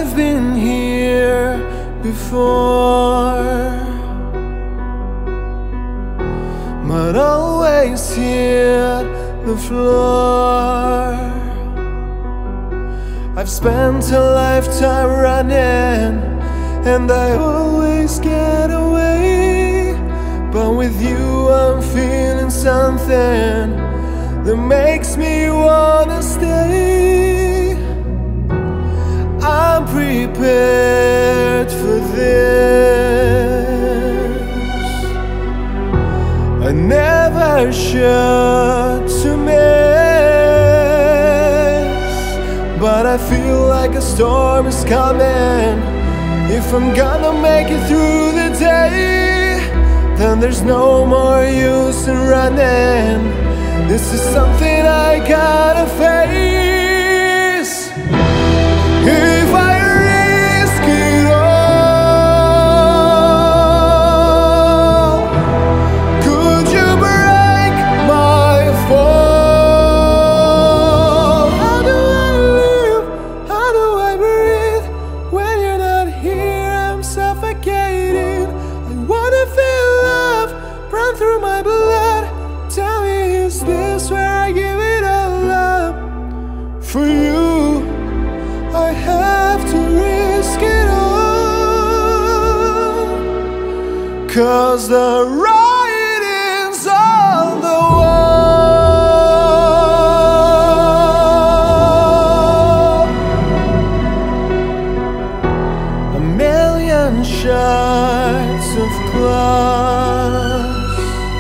I've been here before, but always hit the floor. I've spent a lifetime running, and I always get away. But with you I'm feeling something that makes me wanna stay. I'm prepared for this. I never should to miss, but I feel like a storm is coming. If I'm gonna make it through the day, then there's no more use in running. This is something I gotta face. If I risk it all, could you break my fall? How do I live? How do I breathe? When you're not here, I'm suffocating. I wanna feel love run through my blood. Tell me, is this where I give it all up? For you, I have to risk it all, 'cause the writing's on the wall. A million shards of glass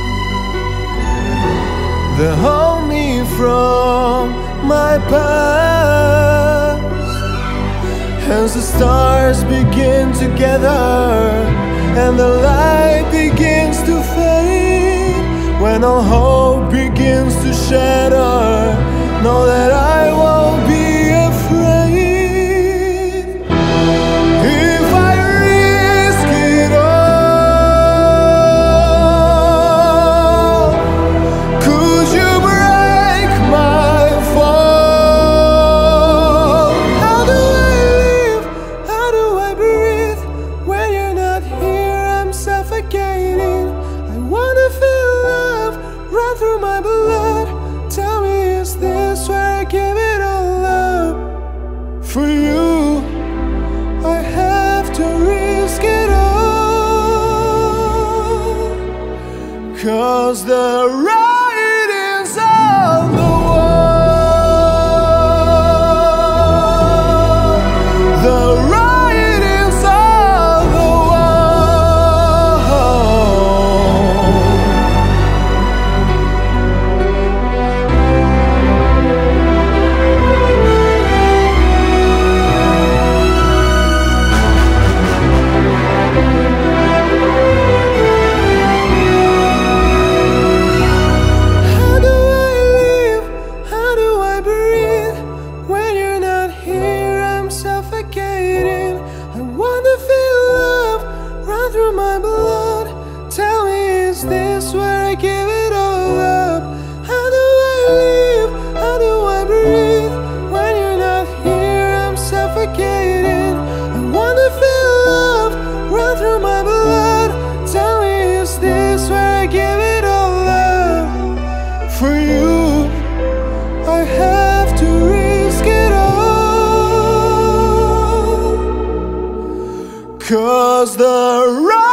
that hold me from my past. As the stars begin to gather and the light begins to fade, when all hope begins to shatter, know that I won't be afraid. If I risk it all, could you break my fall? How do I live? How do I breathe? When you're not here, I'm suffocating. I wanna feel love run through my blood. Tell me, is this where I give it all up? For you, I have to risk it all, 'cause the writing's on the wall. The writing's on the How do I live? How do I breathe? When you're not here, I'm suffocating. I wanna feel love run through my blood. Tell me, is this where I give it all up? How do I live? How do I breathe? When you're not here, I'm suffocating. I wanna feel love run through my blood. Tell me, is this where I give it all up? For you, I have to risk it all, 'cause the